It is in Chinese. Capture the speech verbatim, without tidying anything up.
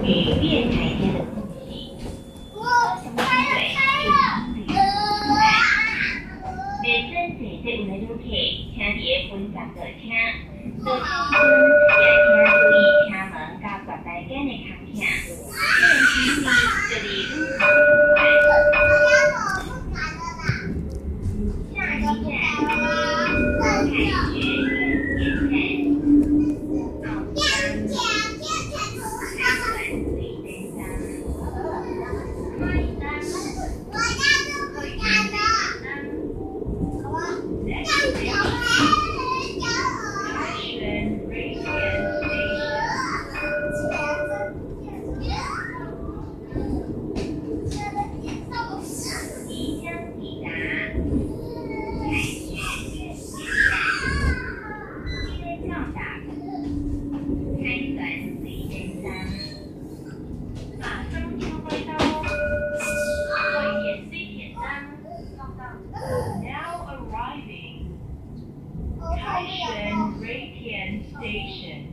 与月台间的空隙，高雄轻轨就是旅游站。列车坐坐有的旅客，请伫个分站落车，落车时也请注意车门甲月台间的空隙，这样行李就离旅途之外。下一站，太学园站。 Taishan Reitian Station.